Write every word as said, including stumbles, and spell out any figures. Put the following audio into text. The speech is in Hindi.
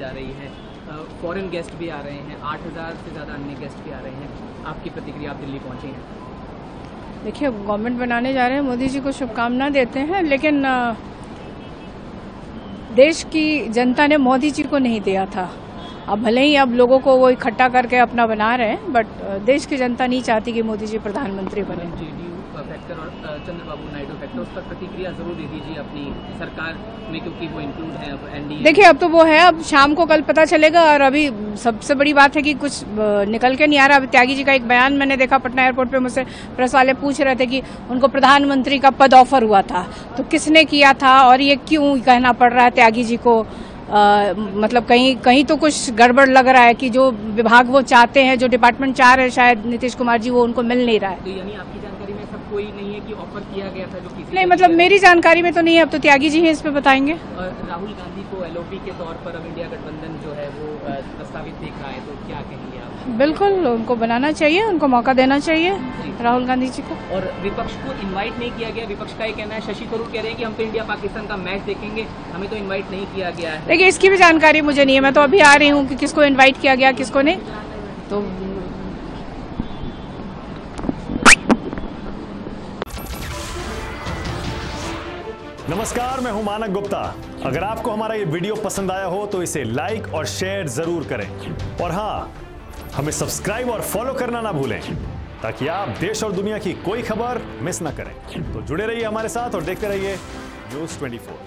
जा रही है, फॉरेन गेस्ट भी आ रहे हैं, आठ हज़ार से ज़्यादा अन्य गेस्ट भी आ रहे हैं, आपकी प्रतिक्रिया? आप दिल्ली पहुँचे हैं। देखिए, गवर्नमेंट बनाने जा रहे हैं, मोदी जी को शुभकामना देते हैं, लेकिन देश की जनता ने मोदी जी को नहीं दिया था। अब भले ही अब लोगों को वो इकट्ठा करके अपना बना रहे हैं, बट देश की जनता नहीं चाहती कि मोदी जी प्रधानमंत्री बने। जेडीयू फैक्टर और चंद्रबाबू नायडू फैक्टर, उस पर प्रतिक्रिया जरूर दे दीजिए अपनी सरकार में, क्योंकि वो इंक्लूड है अब एनडीए। देखिए, अब तो वो है, अब शाम को कल पता चलेगा। और अभी सबसे बड़ी बात है कि कुछ निकल के नहीं आ रहा। अभी त्यागी जी का एक बयान मैंने देखा पटना एयरपोर्ट पे, मुझसे प्रेस वाले पूछ रहे थे कि उनको प्रधानमंत्री का पद ऑफर हुआ था, तो किसने किया था और ये क्यों कहना पड़ रहा है त्यागी जी को। आ, मतलब कहीं कहीं तो कुछ गड़बड़ लग रहा है कि जो विभाग वो चाहते हैं, जो डिपार्टमेंट चाह रहे हैं शायद नीतीश कुमार जी, वो उनको मिल नहीं रहा है। तो यानी आपकी जानकारी में सब कोई नहीं है कि ऑफर किया गया था जो किसी नहीं, मतलब मेरी जानकारी में तो नहीं है। अब तो त्यागी जी ही इस पे बताएंगे। और राहुल गांधी को एलओपी के तौर पर अब इंडिया गठबंधन जो है वो प्रस्तावित देख रहा है, तो क्या कहेंगे आप? बिल्कुल, उनको बनाना चाहिए, उनको मौका देना चाहिए राहुल गांधी जी को। और विपक्ष को इनवाइट नहीं किया गया। विपक्ष का ये कहना है, शशि थरूर कह रहे हैं कि हम तो इंडिया पाकिस्तान का मैच देखेंगे, हमें तो इनवाइट नहीं किया गया है। देखिए, इसकी भी जानकारी मुझे नहीं है, मैं तो अभी आ रही हूँ कि किसको इनवाइट किया गया किसको नहीं। तो नमस्कार, मैं हूं मानक गुप्ता। अगर आपको हमारा ये वीडियो पसंद आया हो तो इसे लाइक और शेयर जरूर करें, और हाँ, हमें सब्सक्राइब और फॉलो करना ना भूलें, ताकि आप देश और दुनिया की कोई खबर मिस ना करें। तो जुड़े रहिए हमारे साथ और देखते रहिए न्यूज़ चौबीस।